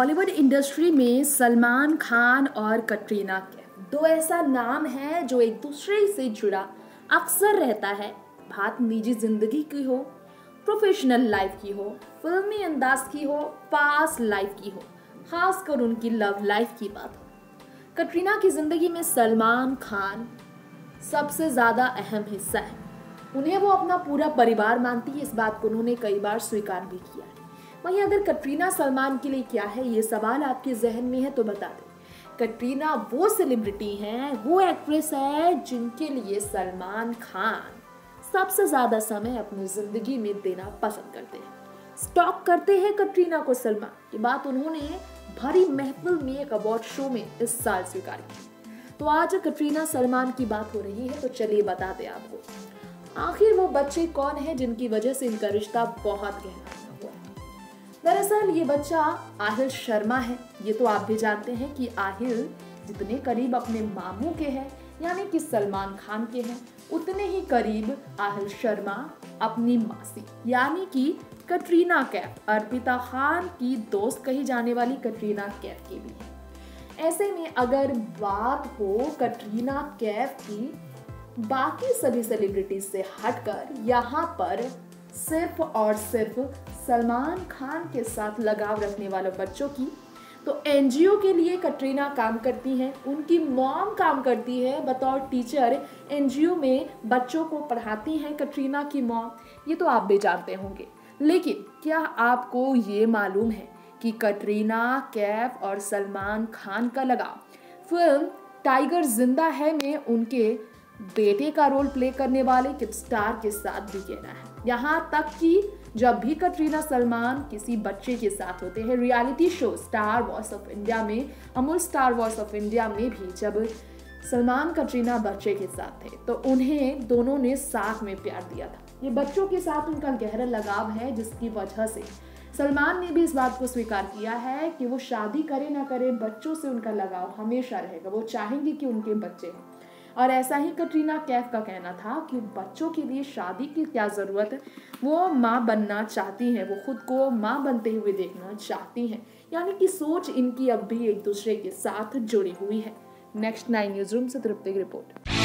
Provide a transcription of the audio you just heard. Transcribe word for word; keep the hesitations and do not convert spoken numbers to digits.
Bollywood industry में सलमान खान और कटरीना कैफ दो ऐसा नाम है जो एक दूसरे से जुड़ा अक्सर रहता है। बात निजी जिंदगी की हो, प्रोफेशनल लाइफ की हो, फिल्मी अंदाज की हो, पास्ट लाइफ की हो, खासकर उनकी लव लाइफ की बात हो, कटरीना की जिंदगी में सलमान खान सबसे ज्यादा अहम हिस्सा है। उन्हें वो अपना पूरा परिवार मानती है, इस बात को उन्होंने कई बार स्वीकार भी किया है। वहीं अगर कटरीना सलमान के लिए क्या है, ये सवाल आपके जहन में है तो बता दें। कटरीना वो सेलिब्रिटी हैं, वो एक्ट्रेस है जिनके लिए सलमान खान सबसे ज्यादा समय अपनी जिंदगी में देना पसंद करते हैं। स्टॉक करते हैं कटरीना को सलमान, ये बात उन्होंने भरी महफिल में एक अवार्ड शो में इस साल स्वीकार की। तो आज कटरीना सलमान की बात हो रही है, तो चलिए बता दें आपको आखिर वो बच्चे कौन है जिनकी वजह से इनका रिश्ता बहुत गहरा हुआ है। दरअसल ये बच्चा आहिल शर्मा है। ये तो आप भी जानते हैं कि आहिल जितने करीब अपने मामू के हैं यानी कि सलमान खान के हैं, उतने ही करीब आहिल शर्मा अपनी मासी यानी कि कटरीना कैफ, अर्पिता खान की दोस्त कही जाने वाली कटरीना कैफ की भी है। ऐसे में अगर बात हो कटरीना कैफ की बाकी सभी सेलिब्रिटीज से हटकर यहाँ पर सिर्फ और सिर्फ सलमान खान के साथ लगाव रखने वाले बच्चों की, तो एनजीओ के लिए कटरीना काम करती हैं। उनकी मॉम काम करती है बतौर टीचर, एनजीओ में बच्चों को पढ़ाती हैं कटरीना की मॉम। ये तो आप भी जानते होंगे। लेकिन क्या आपको ये मालूम है कि कटरीना कैफ और सलमान खान का लगाव फिल्म टाइगर जिंदा है में उनके बेटे का रोल प्ले करने वाले किड स्टार के साथ भी गहरा है। यहाँ तक कि जब भी कटरीना सलमान किसी बच्चे के साथ होते हैं reality show star voice of India में, Amul star voice of India में भी जब सलमान कटरीना बच्चे के साथ थे तो उन्हें दोनों ने साथ में प्यार दिया था। ये बच्चों के साथ उनका गहरा लगाव है, जिसकी वजह से सलमान ने भी इस बात को स्वीकार किया है कि वो शादी करे ना करे, बच्चों से उनका लगाव हमेशा रहेगा। वो चाहेंगे कि उनके बच्चे हों। और ऐसा ही कटरीना कैफ का कहना था कि बच्चों के लिए शादी की क्या ज़रूरत है, वो माँ बनना चाहती हैं, वो खुद को माँ बनते हुए देखना चाहती हैं। यानी कि सोच इनकी अब भी एक दूसरे के साथ जुड़ी हुई है। नेक्स्ट नाइन न्यूज़ रूम से तृप्ति की रिपोर्ट।